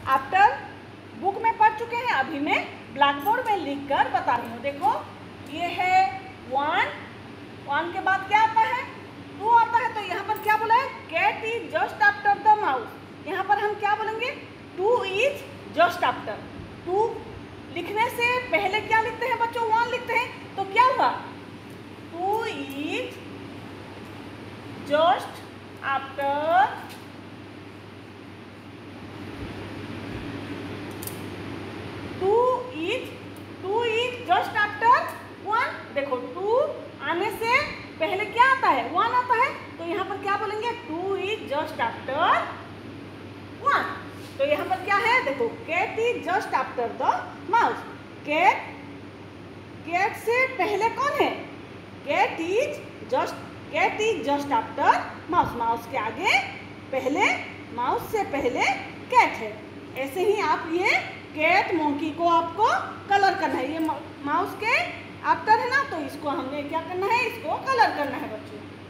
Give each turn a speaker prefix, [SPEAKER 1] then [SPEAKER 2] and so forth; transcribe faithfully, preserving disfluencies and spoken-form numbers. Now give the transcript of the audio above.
[SPEAKER 1] After book में पढ़ चुके हैं, अभी मैं ब्लैक बोर्ड में लिख कर बता रही हूँ। देखो ये है वन, वन के बाद क्या आता है, टू आता है। तो यहाँ पर क्या बोला है, cat is just after the mouse. यहाँ पर हम क्या बोलेंगे, two is just after. Two लिखने से पहले क्या लिखते हैं बच्चों, वन लिखते हैं। तो क्या हुआ, two is just after two is two is just after one. देखो टू आने से पहले क्या आता है, वन आता है। तो यहाँ पर क्या बोलेंगे, two is just after one. तो यहाँ पर क्या है, देखो cat is just after the mouse. Cat, cat से पहले कौन है, cat is just, cat is just after mouse. Mouse के आगे पहले, माउस से पहले कैट है। ऐसे ही आप ये कैट मोंकी को आपको कलर करना है। ये माउस के आफ्टर है ना, तो इसको हमने क्या करना है, इसको कलर करना है बच्चों।